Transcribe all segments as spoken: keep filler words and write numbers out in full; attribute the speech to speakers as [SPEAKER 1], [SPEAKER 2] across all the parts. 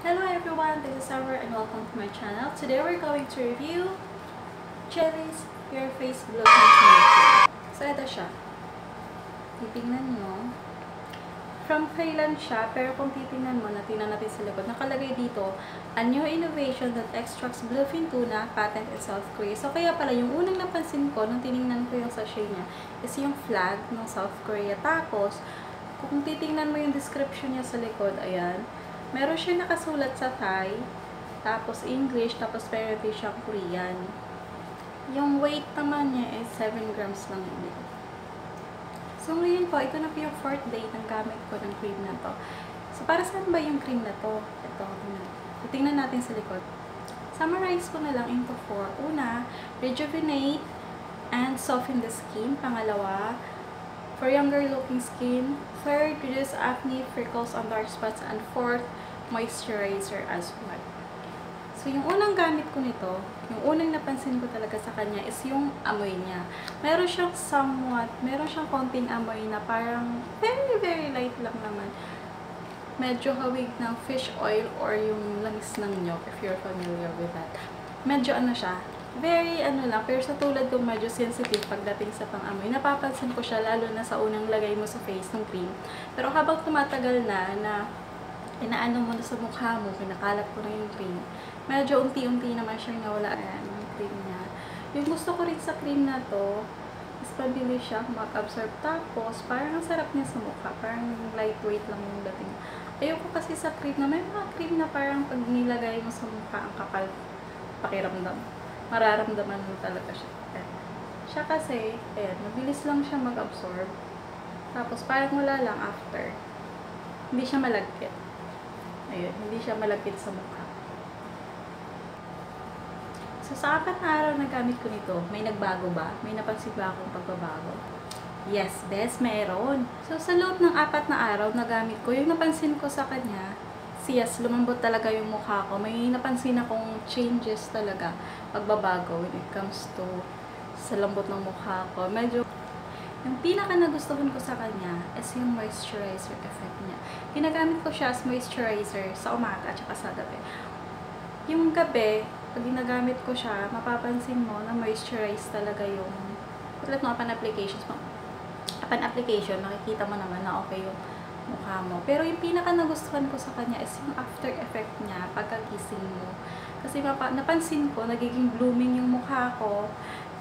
[SPEAKER 1] Hello everyone, this is Summer and welcome to my channel. Today we're going to review Jelly's Pureface Bluefin Tuna. So ito siya. Titingnan nyo. From Thailand siya, pero kung titingnan mo, natingnan natin sa likod, nakalagay dito, a new innovation that extracts bluefin tuna, patent in South Korea. So kaya pala, yung unang napansin ko, nung tiningnan ko yung sachet niya, is yung flag ng South Korea. Tapos, kung titingnan mo yung description niya sa likod, ayan, meron siya nakasulat sa Thai, tapos English, tapos meron din siyang Korean. Yung weight naman niya is seven grams lang yun. So ngayon po, ito na po yung fourth day ng gamit ko ng cream na to. So para saan ba yung cream na to? Ito, tingnan natin sa likod. Summarize ko na lang into four. Una, rejuvenate and soften the skin. Pangalawa, for younger looking skin. Third, reduce acne, freckles on dark spots. And fourth, moisturizer as well. So, yung unang gamit ko nito, yung unang napansin ko talaga sa kanya is yung amoy niya. Meron siyang somewhat, meron siyang konting amoy na parang very, very light lang naman. Medyo hawig ng fish oil or yung langis ng nyog, if you're familiar with that. Medyo ano siya, very ano lang, pero sa tulad ko medyo sensitive pagdating sa pang-amoy. Napapansin ko siya lalo na sa unang lagay mo sa face ng cream. Pero habang tumatagal na, na inaano mo na sa mukha mo, kinakalat ko na yung cream, medyo unti-unti naman siyang nawala. Ayan, yung cream niya. Yung gusto ko rin sa cream na to, is pabilis siya mag-absorb. Tapos, parang ang sarap niya sa mukha. Parang lightweight lang yung dating. Ayoko kasi sa cream na, may mga cream na parang pag nilagay mo sa mukha, ang kapal pakiramdam. Mararamdaman mo talaga siya. Ayan. Siya kasi, ayan, mabilis lang siya mag-absorb. Tapos, parang wala lang after. Hindi siya malagkit. Ayun, hindi siya malagkit sa mukha. So, sa apat na araw na gamit ko nito, may nagbago ba? May napansin ba akong pagbabago? Yes, best, meron. So, sa loob ng apat na araw na gamit ko, yung napansin ko sa kanya, yes, lumambot talaga yung mukha ko. May napansin akong changes talaga, pagbabago when it comes to sa lambot ng mukha ko. Medyo, yung pinaka nagustuhan ko sa kanya is yung moisturizer effect niya. Ginagamit ko siya as moisturizer sa umaga at saka sa gabi. Yung gabi, pag ginagamit ko siya, mapapansin mo na moisturize talaga yung tulad ng upon applications mo. Upon application, nakikita mo naman na okay yung mukha mo. Pero yung pinaka nagustuhan ko sa kanya is yung after effect niya pagkagising mo. Kasi napansin ko, nagiging blooming yung mukha ko.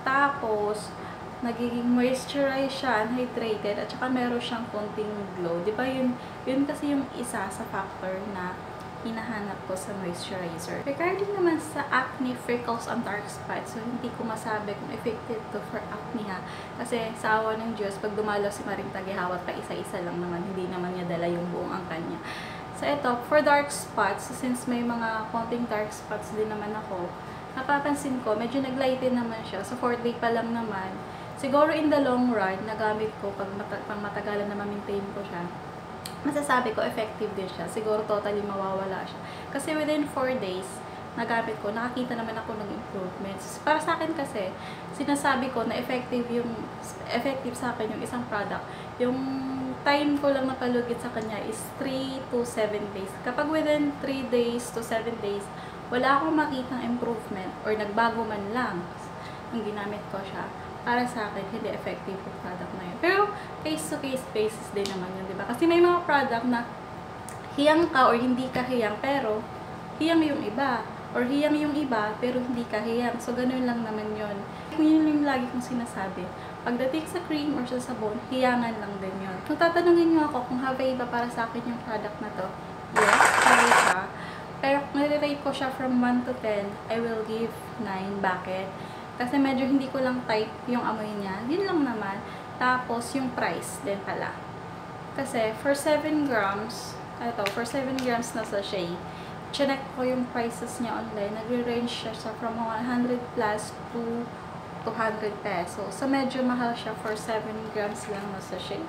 [SPEAKER 1] Tapos, nagiging moisturized siya, hydrated, at saka meron siyang konting glow. Diba yun, yun kasi yung isa sa factor na hinahanap ko sa moisturizer. Regarding naman sa acne, freckles, and dark spots, so hindi ko masabi kung effective to for acne ha. Kasi sa awa ng Diyos, pag dumalaw si Maring Tagihawat pa isa-isa lang naman, hindi naman niya dala yung buong angkan niya. So ito, for dark spots, since may mga konting dark spots din naman ako, napapansin ko, medyo naglighten naman siya. So fourth day pa lang naman. Siguro in the long run, nagamit ko pag mata pang matagalan na ma-maintain ko siya, masasabi ko effective din siya. Siguro totally mawawala siya. Kasi within four days, nagamit ko, nakakita naman ako ng improvements. Para sa akin kasi, sinasabi ko na effective yung effective sa akin yung isang product. Yung time ko lang napalugit sa kanya is three to seven days. Kapag within three days to seven days, wala akong makitang improvement or nagbago man lang nung ginamit ko siya, para sa akin, hindi effective yung product na yun. Pero, case-to-case basis din naman yun, diba? Kasi may mga product na hiyang ka or hindi ka hiyang, pero hiyang yung iba. Or hiyang yung iba, pero hindi ka hiyang. So, ganun lang naman yun. Yun yung lagi kong sinasabi. Pagdating sa cream or sa sabon, hiyangan lang din yun. Kung tatanungin nyo ako kung have ba para sa akin yung product na to, yes, have siya. Pero kung nare-rate ko siya from one to ten, I will give nine. Bakit? Kasi medyo hindi ko lang type yung amoy niya. Yun lang naman. Tapos, yung price din pala. Kasi, for seven grams, ito, for seven grams na sachet, chinek ko yung prices niya online. Nagre-range siya sa from one hundred plus to two hundred pesos. So, medyo mahal siya for seven grams lang na sachet.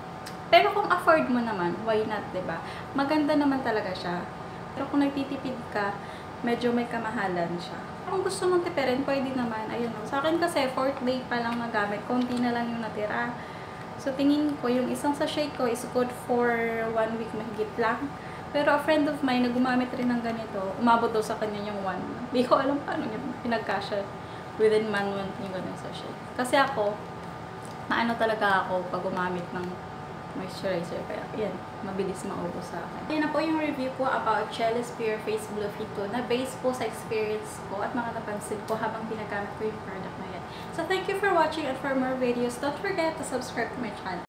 [SPEAKER 1] Pero kung afford mo naman, why not, diba? Maganda naman talaga siya. Pero kung nagtitipid ka, medyo may kamahalan siya. Kung gusto mong tipirin, pwede naman. Ayun o. Sa akin kasi, fourth day pa lang nagamit. Konti na lang yung natira. So, tingin ko, yung isang sachet ko is good for one week mahigit lang. Pero a friend of mine na gumamit rin ng ganito, umabot daw sa kanya yung one month. Hindi ko alam paano niya pinagkasya within one month yung ganun sachet. Kasi ako, maano talaga ako pag gumamit ng moisturizer. Kaya, yan, mabilis maubos sa akin. Yan na po yung review ko about Chellis Pureface Bluefin Tuna based po sa experience ko at mga napansin ko habang pinagamit ko yung product na yan. So, thank you for watching and for more videos, don't forget to subscribe to my channel.